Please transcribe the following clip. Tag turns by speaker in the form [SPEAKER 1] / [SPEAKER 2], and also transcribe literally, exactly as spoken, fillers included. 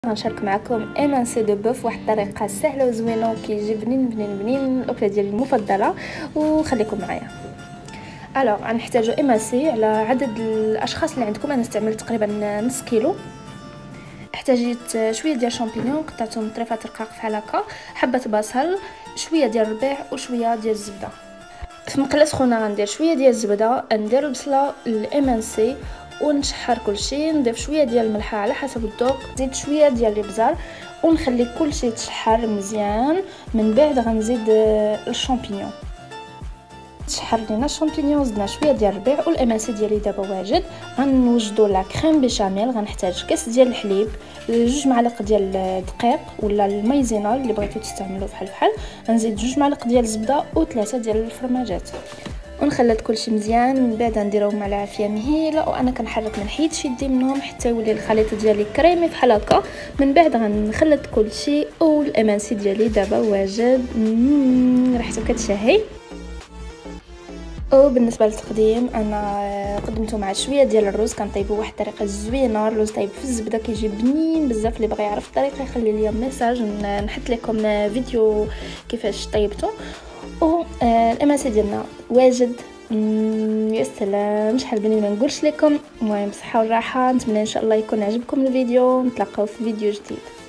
[SPEAKER 1] غنشارك معكم ايمانسي دو بوف واحد الطريقه سهله وزوينه وكيجي بنين بنين بنين الاكله ديالي المفضله وخليكم معايا. الوغ غنحتاجو ايمانسي على عدد الاشخاص اللي عندكم. انا استعملت تقريبا نص كيلو. احتاجيت شويه ديال شامبينيون قطعتهم طريفات رقاق بحال هكا، حبه بصل، شويه ديال الربيع وشويه ديال الزبده. في مقله سخونه غندير شويه ديال الزبده، ندير البصله الايمانسي ونشحر كلشي، نضيف شويه ديال الملح على حسب الذوق، نزيد شويه ديال الابزار ونخلي كلشي يتشحر مزيان. من بعد غنزيد الشامبينيون، تشحر لينا الشامبينيون، زدنا شويه ديال الربيع والايمانسي ديالي دابا واجد. غنوجدوا لا كريم بيشاميل، غنحتاج كاس ديال الحليب، جوج معالق ديال الدقيق ولا المايزينا اللي بغيتو تستعملوا بحال بحال، غنزيد جوج معالق ديال الزبده وثلاثه ديال الفرماجات ونخلط كلشي مزيان. من بعد نديرهم على عافيه مهيله وانا كنحرك ما نحيدش يدي منهم حتى يولي الخليط ديالي كريمي بحال هكا. من بعد غنخلط كلشي والايمانسي ديالي دابا واجد ريحته كتشهي. وبالنسبه للتقديم انا قدمته مع شويه ديال الرز، كنطيبو واحد الطريقه زوينه، الرز طيب في الزبده كيجي بنين بزاف. اللي بغى يعرف الطريقه يخلي لي ميساج نحط لكم فيديو كيفاش طيبته. و الاماسي ديالنا واجد يا سلام شحال بنين ما نقولش لكم. المهم بصحه والراحه، نتمنى ان شاء الله يكون عجبكم الفيديو، نتلاقاو في فيديو جديد.